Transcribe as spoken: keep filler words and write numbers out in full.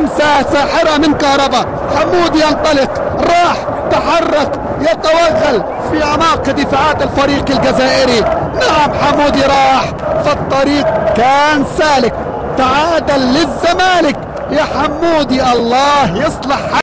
لمسة ساحرة من كهرباء. حمودي ينطلق، راح، تحرك، يتوغل في أعماق دفاعات الفريق الجزائري. نعم حمودي راح، فالطريق كان سالك. تعادل للزمالك يا حمودي، الله يصلح